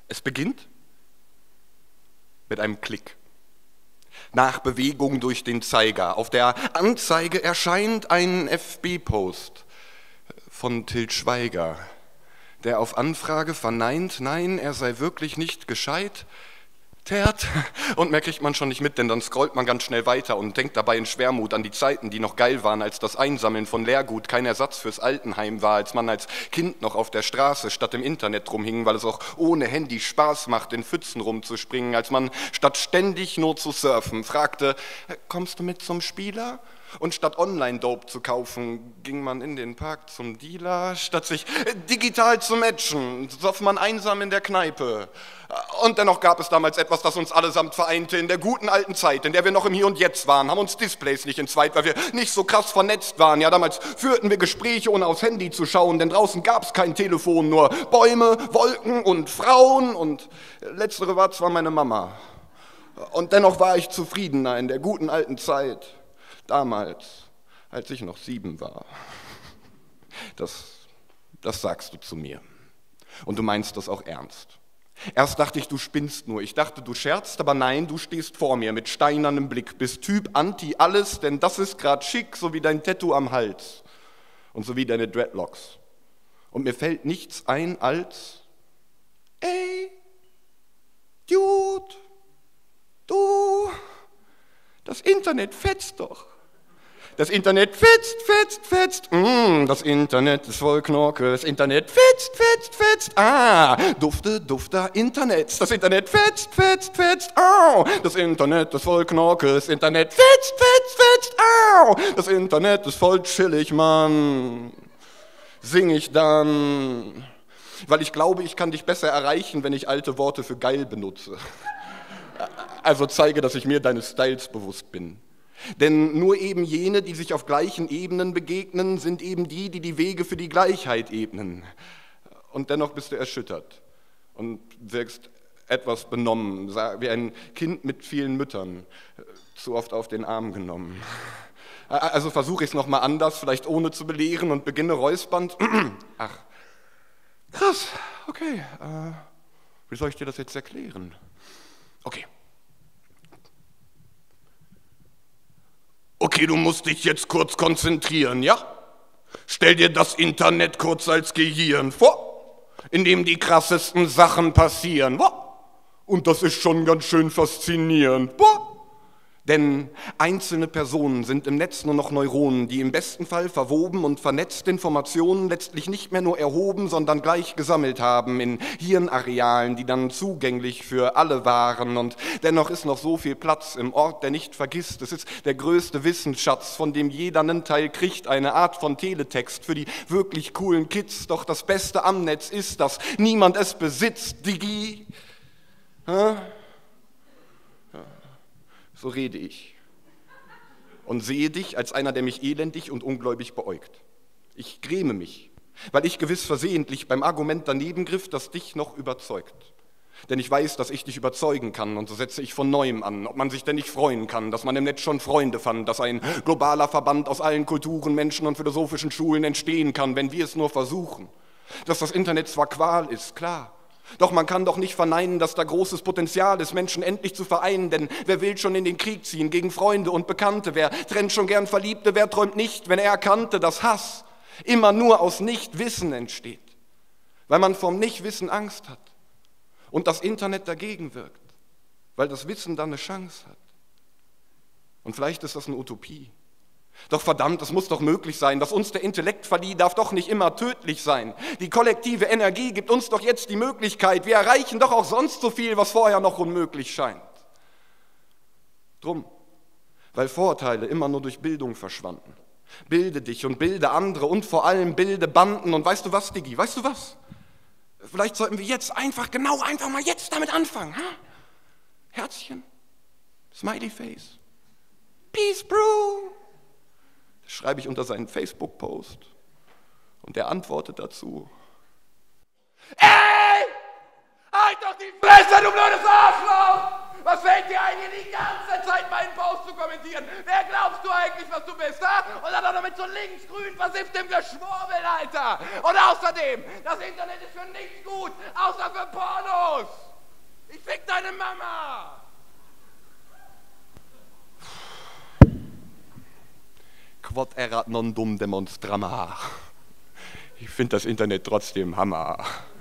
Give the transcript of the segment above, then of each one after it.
Es beginnt mit einem Klick. Nach Bewegung durch den Zeiger. Auf der Anzeige erscheint ein FB-Post von Til Schweiger, der auf Anfrage verneint, nein, er sei wirklich nicht gescheit. Und mehr kriegt man schon nicht mit, denn dann scrollt man ganz schnell weiter und denkt dabei in Schwermut an die Zeiten, die noch geil waren, als das Einsammeln von Lehrgut kein Ersatz fürs Altenheim war, als man als Kind noch auf der Straße statt im Internet rumhing, weil es auch ohne Handy Spaß macht, in Pfützen rumzuspringen, als man statt ständig nur zu surfen fragte, kommst du mit zum Spieler? Und statt Online-Dope zu kaufen, ging man in den Park zum Dealer. Statt sich digital zu matchen, soff man einsam in der Kneipe. Und dennoch gab es damals etwas, das uns allesamt vereinte. In der guten alten Zeit, in der wir noch im Hier und Jetzt waren, haben uns Displays nicht entzweit, weil wir nicht so krass vernetzt waren. Ja, damals führten wir Gespräche, ohne aufs Handy zu schauen, denn draußen gab es kein Telefon, nur Bäume, Wolken und Frauen. Und letztere war zwar meine Mama. Und dennoch war ich zufriedener in der guten alten Zeit. Damals, als ich noch 7 war. Das sagst du zu mir. Und du meinst das auch ernst. Erst dachte ich, du spinnst nur. Ich dachte, du scherzt, aber nein, du stehst vor mir mit steinernem Blick. Bist Typ Anti-Alles, denn das ist grad schick, so wie dein Tattoo am Hals. Und so wie deine Dreadlocks. Und mir fällt nichts ein als, ey, Dude, du, das Internet fetzt doch. Das Internet fetzt, das Internet ist voll Knorke, das Internet fetzt, dufter Internet, das Internet fetzt, das Internet ist voll Knorke, das Internet fetzt, das Internet ist voll chillig, Mann, sing ich dann, weil ich glaube, ich kann dich besser erreichen, wenn ich alte Worte für geil benutze. Also zeige, dass ich mir deines Styles bewusst bin. Denn nur eben jene, die sich auf gleichen Ebenen begegnen, sind eben die, die die Wege für die Gleichheit ebnen. Und dennoch bist du erschüttert und wirkst etwas benommen, wie ein Kind mit vielen Müttern, zu oft auf den Arm genommen. Also versuche ich es nochmal anders, vielleicht ohne zu belehren und beginne räuspernd. Ach, krass, okay, wie soll ich dir das jetzt erklären? Okay. Okay, du musst dich jetzt kurz konzentrieren, ja? Stell dir das Internet kurz als Gehirn vor, in dem die krassesten Sachen passieren. Und das ist schon ganz schön faszinierend. Denn einzelne Personen sind im Netz nur noch Neuronen, die im besten Fall verwoben und vernetzt Informationen letztlich nicht mehr nur erhoben, sondern gleich gesammelt haben in Hirnarealen, die dann zugänglich für alle waren. Und dennoch ist noch so viel Platz im Ort, der nicht vergisst. Es ist der größte Wissensschatz, von dem jeder einen Teil kriegt, eine Art von Teletext für die wirklich coolen Kids. Doch das Beste am Netz ist, dass niemand es besitzt, Digi. So rede ich und sehe dich als einer, der mich elendig und ungläubig beäugt. Ich gräme mich, weil ich gewiss versehentlich beim Argument daneben griff, das dich noch überzeugt. Denn ich weiß, dass ich dich überzeugen kann und so setze ich von Neuem an, ob man sich denn nicht freuen kann, dass man im Netz schon Freunde fand, dass ein globaler Verband aus allen Kulturen, Menschen und philosophischen Schulen entstehen kann, wenn wir es nur versuchen. Dass das Internet zwar Qual ist, klar. Doch man kann doch nicht verneinen, dass da großes Potenzial ist, Menschen endlich zu vereinen, denn wer will schon in den Krieg ziehen gegen Freunde und Bekannte, wer trennt schon gern Verliebte, wer träumt nicht, wenn er erkannte, dass Hass immer nur aus Nichtwissen entsteht, weil man vom Nichtwissen Angst hat und das Internet dagegen wirkt, weil das Wissen dann eine Chance hat. Und vielleicht ist das eine Utopie. Doch verdammt, es muss doch möglich sein, dass uns der Intellekt verlieh, darf doch nicht immer tödlich sein. Die kollektive Energie gibt uns doch jetzt die Möglichkeit, wir erreichen doch auch sonst so viel, was vorher noch unmöglich scheint. Drum, weil Vorurteile immer nur durch Bildung verschwanden. Bilde dich und bilde andere und vor allem bilde Banden. Und weißt du was, Digi, weißt du was? Vielleicht sollten wir jetzt einfach mal jetzt damit anfangen. Ha? Herzchen, Smiley Face, Peace, Bro. Schreibe ich unter seinen Facebook-Post und er antwortet dazu: Ey, halt doch die Fresse, du blödes Arschloch! Was fällt dir ein, hier die ganze Zeit meinen Post zu kommentieren? Wer glaubst du eigentlich, was du bist, ha? Und dann auch noch mit so linksgrün versifftem Geschwurbel, Alter! Und außerdem, das Internet ist für nichts gut, außer für Pornos! Ich fick deine Mama! Quod erat non dum demonstrama. Ich finde das Internet trotzdem Hammer.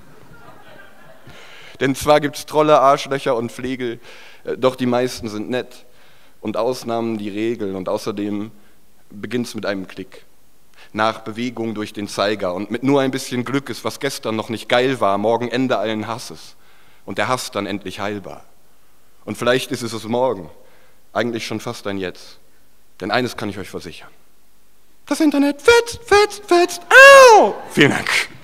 Denn zwar gibt's Trolle, Arschlöcher und Flegel, doch die meisten sind nett und Ausnahmen die Regel und außerdem beginnt's mit einem Klick. Nach Bewegung durch den Zeiger und mit nur ein bisschen Glück ist, was gestern noch nicht geil war, morgen Ende allen Hasses und der Hass dann endlich heilbar. Und vielleicht ist es morgen, eigentlich schon fast ein Jetzt, denn eines kann ich euch versichern. Das Internet fetzt, fetzt, fetzt, au! Vielen Dank.